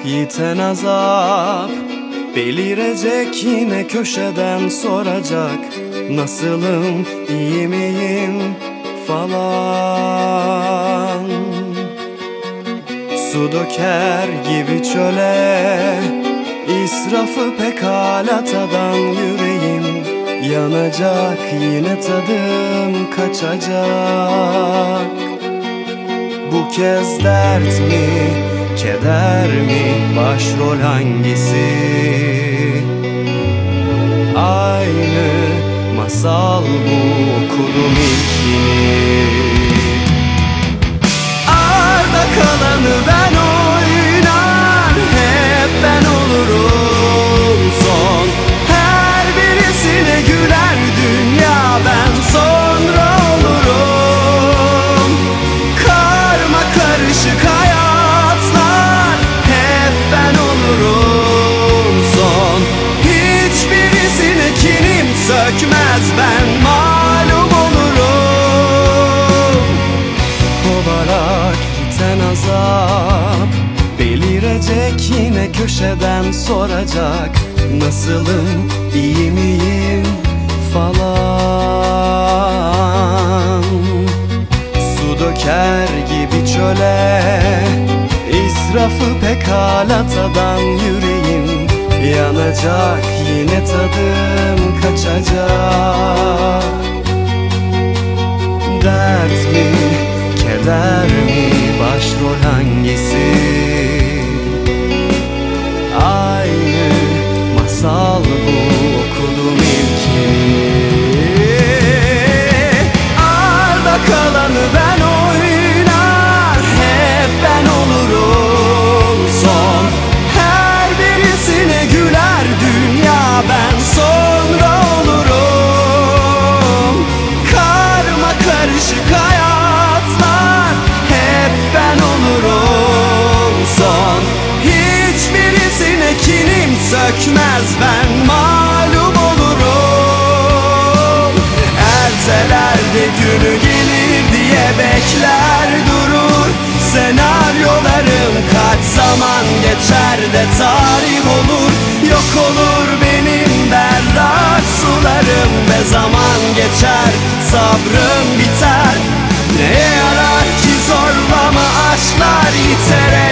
yiten azap, belirecek yine köşeden soracak. Nasılım, iyi miyim falan. Su döker gibi çöle, israfı pekala tadan yüreğim. Yanacak yine tadım kaçacak. Bu kez dert mi, keder mi, başrol hangisi? Aynı masal bu, okudum ilkini. Arda kalanı ben oynar, hep ben olurum son. Her birisine güler dünya, ben sonra olurum. Karma karışık hayatlar, hep ben olurum son. Hiçbirisine kinim sökmez, ben malum olurum. Kovarak yiten azap, belirecek yine köşeden soracak. Nasılım, iyi miyim falan. Su döker gibi çöle, israfı pekala tadan yüreğim. Yanacak yine tadım kaçacak. Dert mi, keder mi, başrol hangisi? Aynı masal bu, okudum ilkini. Arda kalanı ben oynar, hep ben olurum son. Her birisine güler dünya, ben sonra olurum. Karma karışık hayatlar, hep ben olurum son. Hiçbirisine kinim sökmez, ben malum olurum. Ertelerde günü gelir diye bekler durur. Senaryolarım kaç zaman geçer de tarih olur. Yok olur benim berrak sularım ve zaman geçer, sabrım biter. Ne yarar ki zorlama aşklar yiterek.